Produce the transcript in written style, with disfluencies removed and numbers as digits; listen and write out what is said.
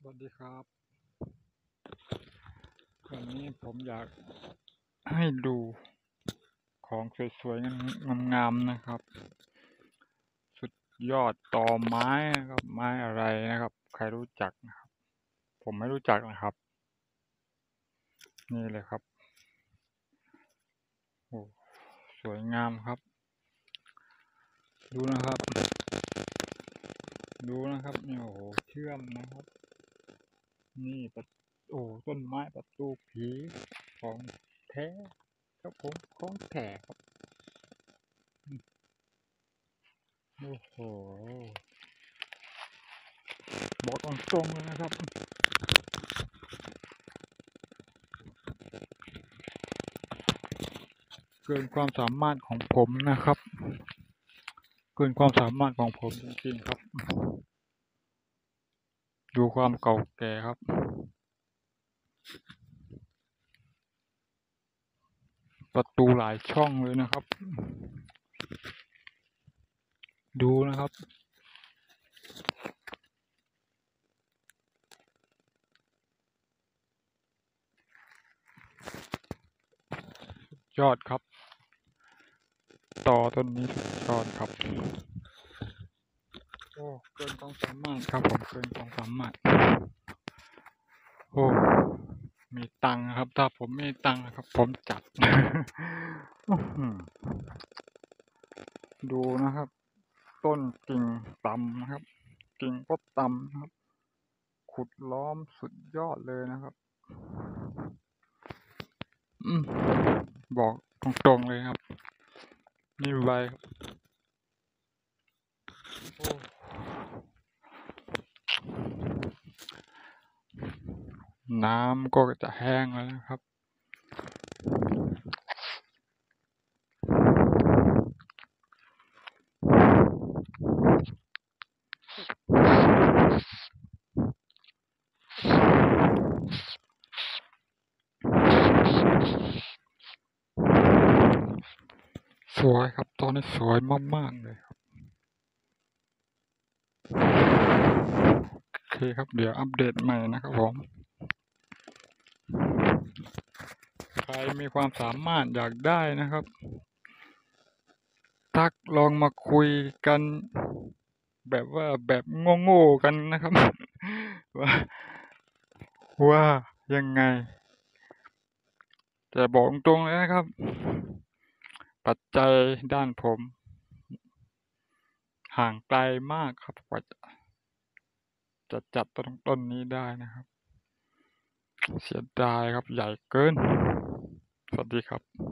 วัสดีครับวันนี้ผมอยากให้ดูของสวยๆงามๆนะครับสุดยอดตอไม้นะครับไม้อะไรนะครับใครรู้จักนะครับผมไม่รู้จักนะครับนี่เลยครับโอ้สวยงามครับดูนะครับนี่โอ้โหเชื่อมนะครับนี่ต้นไม้ประตูผีของแท้ครับผมของแท้ครับโอ้โหบอกตรงๆเลยนะครับเกินความสามารถของผมนะครับเกินความสามารถของผมจริงๆครับดูความเก่าแก่ครับประตูหลายช่องเลยนะครับดูนะครับยอดครับต่อต้นนี้สุดยอดครับโอ้เกินความสามารถครับผมเกินความสามารถโอ้มีตังค์ครับถ้าผมมีตังค์ครับผมจัด ดูนะครับต้นกิ่งต่ำนะครับกิ่งก็ต่ำนะครับขุดล้อมสุดยอดเลยนะครับบอกตรงๆเลยครับนี่ใบน้ำก็จะแห้งแล้วนะครับสวยครับตอนนี้สวยมากๆเลยครับโอเคครับเดี๋ยวอัปเดตใหม่นะครับผมใครมีความสามารถอยากได้นะครับทักลองมาคุยกันแบบโง่ๆกันนะครับ ว่ายังไงแต่บอกตรงๆเลยนะครับปัจจัยด้านผมห่างไกลมากครับกว่าจะจัดต้นนี้ได้นะครับเสียดายครับใหญ่เกินสวัสดีครับ